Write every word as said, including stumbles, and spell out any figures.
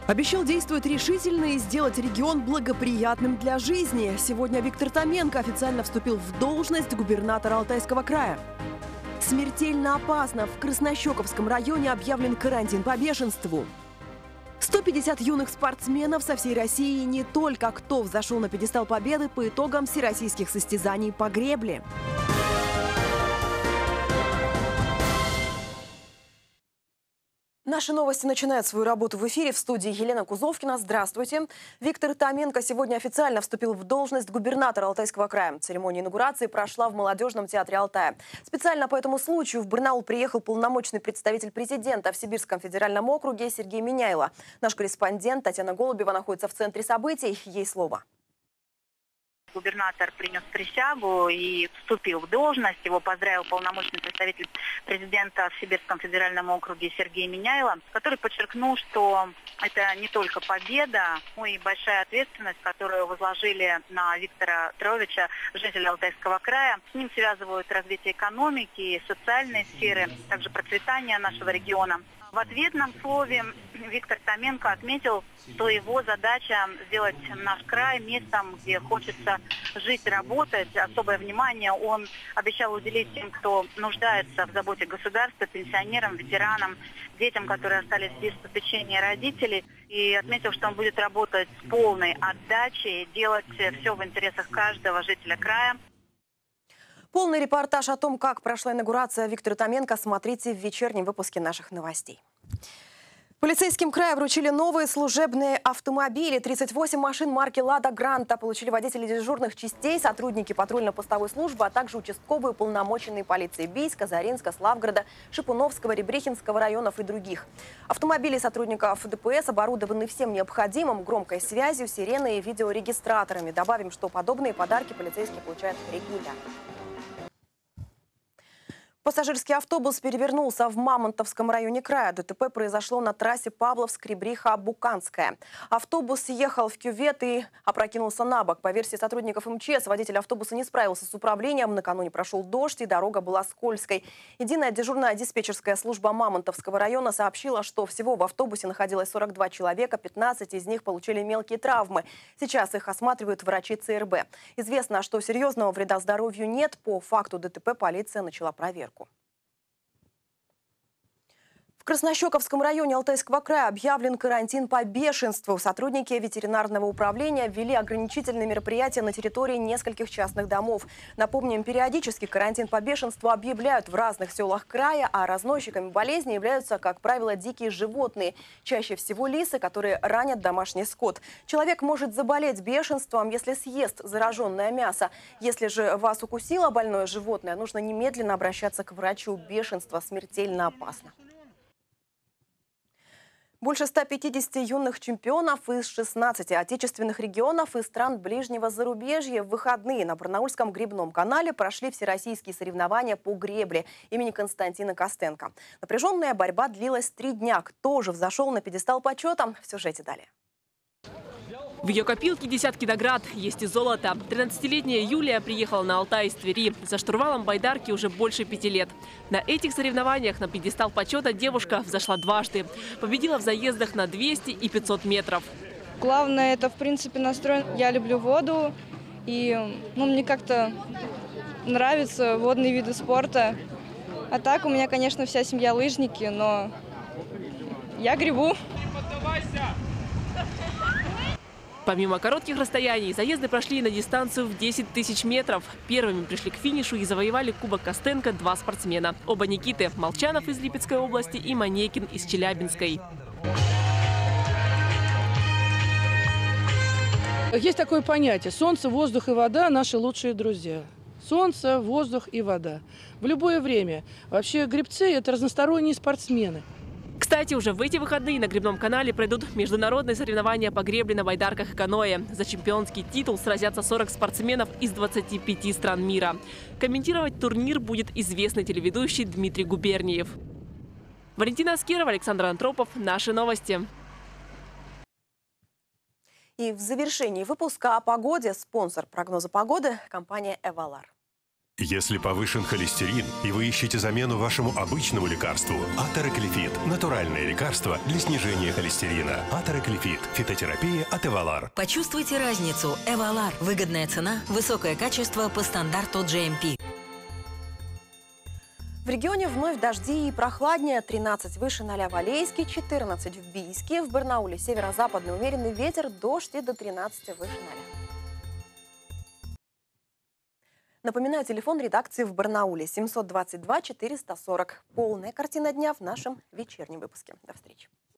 Обещал действовать решительно и сделать регион благоприятным для жизни. Сегодня Виктор Томенко официально вступил в должность губернатора Алтайского края. Смертельно опасно. В Краснощековском районе объявлен карантин по бешенству. сто пятьдесят юных спортсменов со всей России, не только кто взошел на пьедестал победы по итогам всероссийских состязаний по гребле. Наши новости начинают свою работу в эфире. В студии Елена Кузовкина. Здравствуйте. Виктор Томенко сегодня официально вступил в должность губернатора Алтайского края. Церемония инаугурации прошла в Молодежном театре Алтая. Специально по этому случаю в Барнаул приехал полномочный представитель президента в Сибирском федеральном округе Сергей Миняйло. Наш корреспондент Татьяна Голубева находится в центре событий. Ей слово. Губернатор принес присягу и вступил в должность. Его поздравил полномочный представитель президента в Сибирском федеральном округе Сергей Миняйло, который подчеркнул, что это не только победа, но и большая ответственность, которую возложили на Виктора Петровича, жителя Алтайского края. С ним связывают развитие экономики, социальной сферы, также процветание нашего региона. В ответном слове Виктор Томенко отметил, что его задача сделать наш край местом, где хочется жить и работать. Особое внимание он обещал уделить тем, кто нуждается в заботе государства, пенсионерам, ветеранам, детям, которые остались без попечения родителей. И отметил, что он будет работать с полной отдачей, делать все в интересах каждого жителя края. Полный репортаж о том, как прошла инаугурация Виктора Томенко, смотрите в вечернем выпуске наших новостей. Полицейским края вручили новые служебные автомобили. тридцать восемь машин марки «Лада Гранта» получили водители дежурных частей, сотрудники патрульно-постовой службы, а также участковые уполномоченные полиции Бийска, Заринска, Славгорода, Шипуновского, Ребрехинского районов и других. Автомобили сотрудников ДПС оборудованы всем необходимым: громкой связью, сиреной и видеорегистраторами. Добавим, что подобные подарки полицейские получают регулярно. Пассажирский автобус перевернулся в Мамонтовском районе края. ДТП произошло на трассе Павловск-Ребриха-Буканская. Автобус съехал в кювет и опрокинулся на бок. По версии сотрудников МЧС, водитель автобуса не справился с управлением. Накануне прошел дождь, и дорога была скользкой. Единая дежурная диспетчерская служба Мамонтовского района сообщила, что всего в автобусе находилось сорок два человека, пятнадцать из них получили мелкие травмы. Сейчас их осматривают врачи ЦРБ. Известно, что серьезного вреда здоровью нет. По факту ДТП полиция начала проверку. В Краснощековском районе Алтайского края объявлен карантин по бешенству. Сотрудники ветеринарного управления ввели ограничительные мероприятия на территории нескольких частных домов. Напомним, периодически карантин по бешенству объявляют в разных селах края, а разносчиками болезни являются, как правило, дикие животные. Чаще всего лисы, которые ранят домашний скот. Человек может заболеть бешенством, если съест зараженное мясо. Если же вас укусило больное животное, нужно немедленно обращаться к врачу. Бешенство смертельно опасно. Больше ста пятидесяти юных чемпионов из шестнадцати отечественных регионов и стран ближнего зарубежья в выходные на Барнаульском гребном канале прошли всероссийские соревнования по гребле имени Константина Костенко. Напряженная борьба длилась три дня. Кто же взошел на пьедестал почета? В сюжете далее. В ее копилке десятки наград, есть и золото. тринадцатилетняя Юлия приехала на Алтай из Твери. За штурвалом байдарки уже больше пяти лет. На этих соревнованиях на пьедестал почета девушка взошла дважды. Победила в заездах на двести и пятьсот метров. Главное, это в принципе настрой. Я люблю воду, и ну, мне как-то нравятся водные виды спорта. А так у меня, конечно, вся семья лыжники, но я гребу. Помимо коротких расстояний, заезды прошли на дистанцию в десять тысяч метров. Первыми пришли к финишу и завоевали Кубок Костенко два спортсмена. Оба Никиты – Молчанов из Липецкой области и Манекин из Челябинской. Есть такое понятие: солнце, воздух и вода – наши лучшие друзья. Солнце, воздух и вода. В любое время. Вообще гребцы – это разносторонние спортсмены. Кстати, уже в эти выходные на гребном канале пройдут международные соревнования по гребле на байдарках и каноэ. За чемпионский титул сразятся сорок спортсменов из двадцати пяти стран мира. Комментировать турнир будет известный телеведущий Дмитрий Губерниев. Валентина Аскерова, Александр Антропов. Наши новости. И в завершении выпуска о погоде спонсор прогноза погоды – компания «Эвалар». Если повышен холестерин и вы ищете замену вашему обычному лекарству, Атероклифит – натуральное лекарство для снижения холестерина. Атероклифит – фитотерапия от Эвалар. Почувствуйте разницу. Эвалар. Выгодная цена, высокое качество по стандарту джи эм пи. В регионе вновь дожди и прохладнее. тринадцать выше ноля в Алейске, четырнадцать в Бийске. В Барнауле северо-западный умеренный ветер, дождь и до тринадцати выше ноля. Напоминаю, телефон редакции в Барнауле семьсот двадцать два четыреста сорок. Полная картина дня в нашем вечернем выпуске. До встречи.